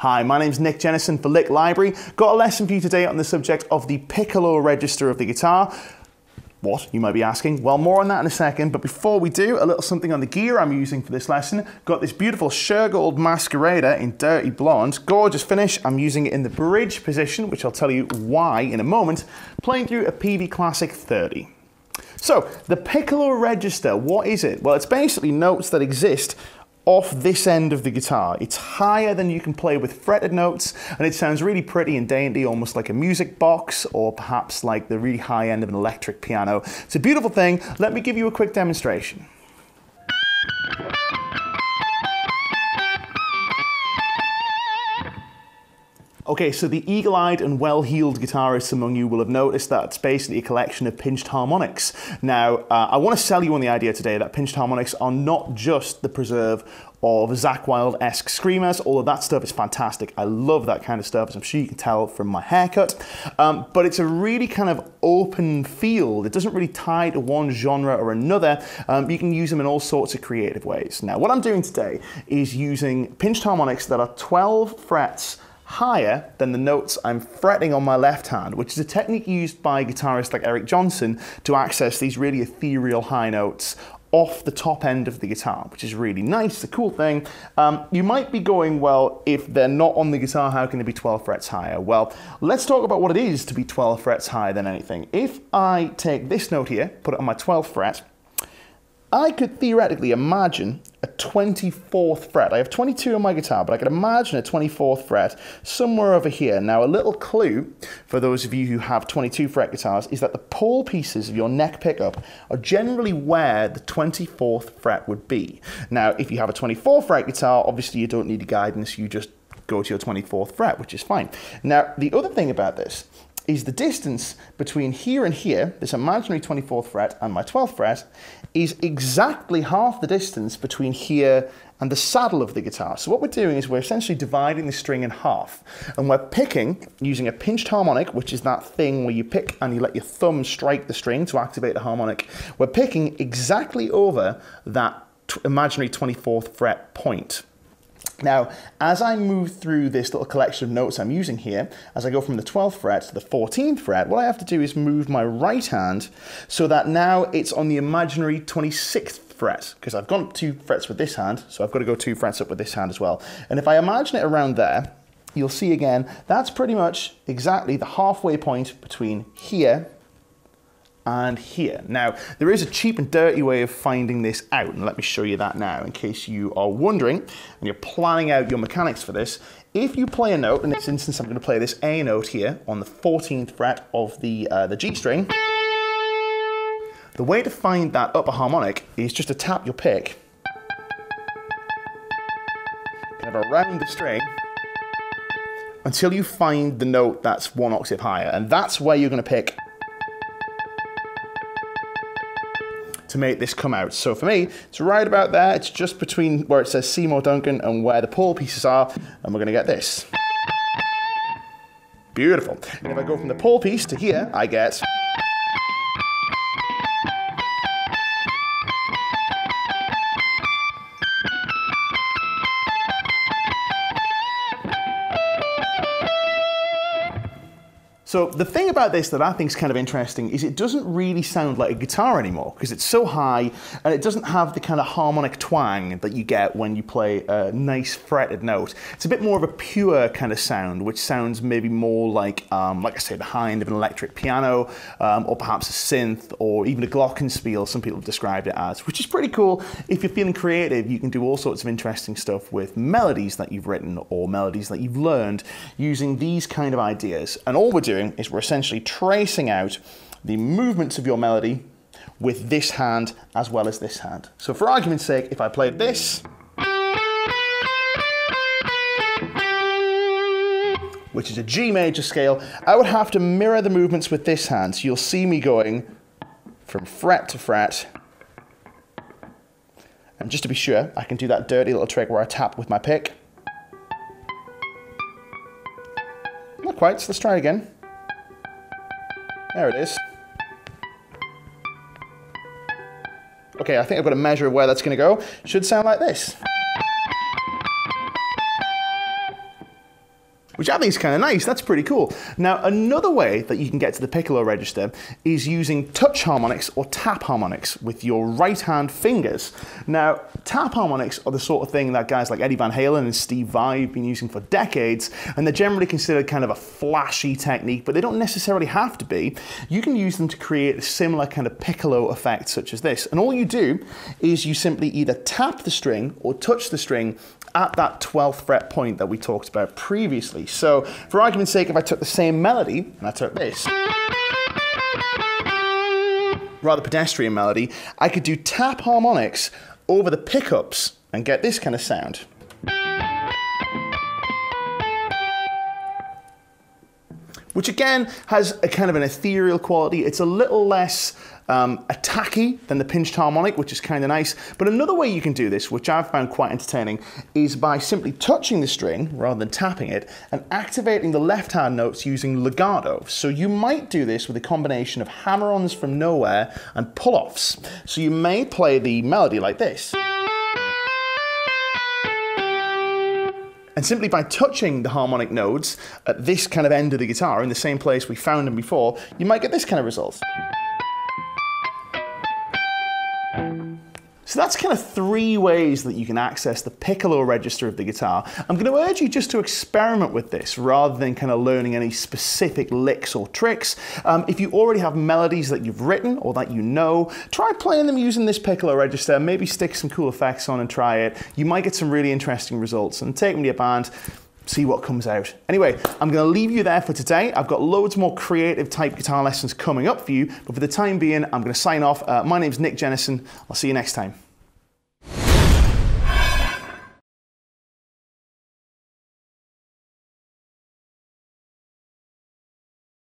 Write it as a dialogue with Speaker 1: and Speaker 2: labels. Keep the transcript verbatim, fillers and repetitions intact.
Speaker 1: Hi, my name's Nick Jennison for Lick Library. Got a lesson for you today on the subject of the Piccolo register of the guitar. What, you might be asking? Well, more on that in a second, but before we do, a little something on the gear I'm using for this lesson. Got this beautiful Shergold Masquerader in Dirty Blonde. Gorgeous finish. I'm using it in the bridge position, which I'll tell you why in a moment, playing through a Peavey Classic thirty. So, the Piccolo register, what is it? Well, it's basically notes that exist off this end of the guitar. It's higher than you can play with fretted notes, and it sounds really pretty and dainty, almost like a music box, or perhaps like the really high end of an electric piano. It's a beautiful thing. Let me give you a quick demonstration. Okay, so the eagle-eyed and well-heeled guitarists among you will have noticed that it's basically a collection of pinched harmonics. Now, uh, I want to sell you on the idea today that pinched harmonics are not just the preserve of Zakk Wylde-esque screamers, although that stuff is fantastic. I love that kind of stuff, as I'm sure you can tell from my haircut. Um, but it's a really kind of open field. It doesn't really tie to one genre or another. Um, you can use them in all sorts of creative ways. Now, what I'm doing today is using pinched harmonics that are twelve frets higher than the notes I'm fretting on my left hand, which is a technique used by guitarists like Eric Johnson to access these really ethereal high notes off the top end of the guitar, which is really nice. It's a cool thing. Um, you might be going, well, if they're not on the guitar, how can they be twelve frets higher? Well, let's talk about what it is to be twelve frets higher than anything. If I take this note here, put it on my twelfth fret, I could theoretically imagine a twenty-fourth fret. I have twenty-two on my guitar, but I could imagine a twenty-fourth fret somewhere over here. Now, a little clue for those of you who have twenty-two fret guitars is that the pole pieces of your neck pickup are generally where the twenty-fourth fret would be. Now, if you have a twenty-four fret guitar, obviously you don't need guidance, you just go to your twenty-fourth fret, which is fine. Now, the other thing about this is the distance between here and here, this imaginary twenty-fourth fret and my twelfth fret, is exactly half the distance between here and the saddle of the guitar. So what we're doing is we're essentially dividing the string in half, and we're picking using a pinched harmonic, which is that thing where you pick and you let your thumb strike the string to activate the harmonic. We're picking exactly over that imaginary twenty-fourth fret point. Now, as I move through this little collection of notes I'm using here, as I go from the twelfth fret to the fourteenth fret, what I have to do is move my right hand so that now it's on the imaginary twenty-sixth fret, because I've gone up two frets with this hand, so I've got to go two frets up with this hand as well. And if I imagine it around there, you'll see again, that's pretty much exactly the halfway point between here and here. Now, there is a cheap and dirty way of finding this out, and let me show you that now in case you are wondering and you're planning out your mechanics for this. If you play a note, in this instance I'm going to play this A note here on the fourteenth fret of the, uh, the G string, the way to find that upper harmonic is just to tap your pick kind of around the string until you find the note that's one octave higher, and that's where you're going to pick to make this come out. So for me, it's right about there. It's just between where it says Seymour Duncan and where the pole pieces are, and we're going to get this. Beautiful. And if I go from the pole piece to here, I get... So the thing about this that I think is kind of interesting is it doesn't really sound like a guitar anymore because it's so high and it doesn't have the kind of harmonic twang that you get when you play a nice fretted note. It's a bit more of a pure kind of sound, which sounds maybe more like, um, like I say, the high end of an electric piano, um, or perhaps a synth, or even a glockenspiel, some people have described it as, which is pretty cool. If you're feeling creative, you can do all sorts of interesting stuff with melodies that you've written or melodies that you've learned using these kind of ideas. And all we're doing is we're essentially tracing out the movements of your melody with this hand as well as this hand. So for argument's sake, if I played this, which is a G major scale, I would have to mirror the movements with this hand. So you'll see me going from fret to fret. And just to be sure, I can do that dirty little trick where I tap with my pick. Not quite, so let's try again. There it is. Okay, I think I've got a measure of where that's going to go. Should sound like this. which I think is kind of nice. That's pretty cool. Now, another way that you can get to the piccolo register is using touch harmonics or tap harmonics with your right hand fingers. Now, tap harmonics are the sort of thing that guys like Eddie Van Halen and Steve Vai have been using for decades, and they're generally considered kind of a flashy technique, but they don't necessarily have to be. You can use them to create a similar kind of piccolo effect such as this. And all you do is you simply either tap the string or touch the string at that twelfth fret point that we talked about previously. So for argument's sake, if I took the same melody and I took this, rather pedestrian melody, I could do tap harmonics over the pickups and get this kind of sound. Which again has a kind of an ethereal quality. It's a little less um, attacky than the pinched harmonic, which is kind of nice. But another way you can do this, which I've found quite entertaining, is by simply touching the string rather than tapping it and activating the left hand notes using legato. So you might do this with a combination of hammer-ons from nowhere and pull-offs. So you may play the melody like this. And simply by touching the harmonic nodes at this kind of end of the guitar, in the same place we found them before, you might get this kind of result. So that's kind of three ways that you can access the piccolo register of the guitar. I'm going to urge you just to experiment with this rather than kind of learning any specific licks or tricks. Um, if you already have melodies that you've written or that you know, try playing them using this piccolo register, maybe stick some cool effects on and try it. You might get some really interesting results, and take them to your band, see what comes out. Anyway, I'm going to leave you there for today. I've got loads more creative type guitar lessons coming up for you, but for the time being, I'm going to sign off. Uh, my name's Nick Jennison. I'll see you next time.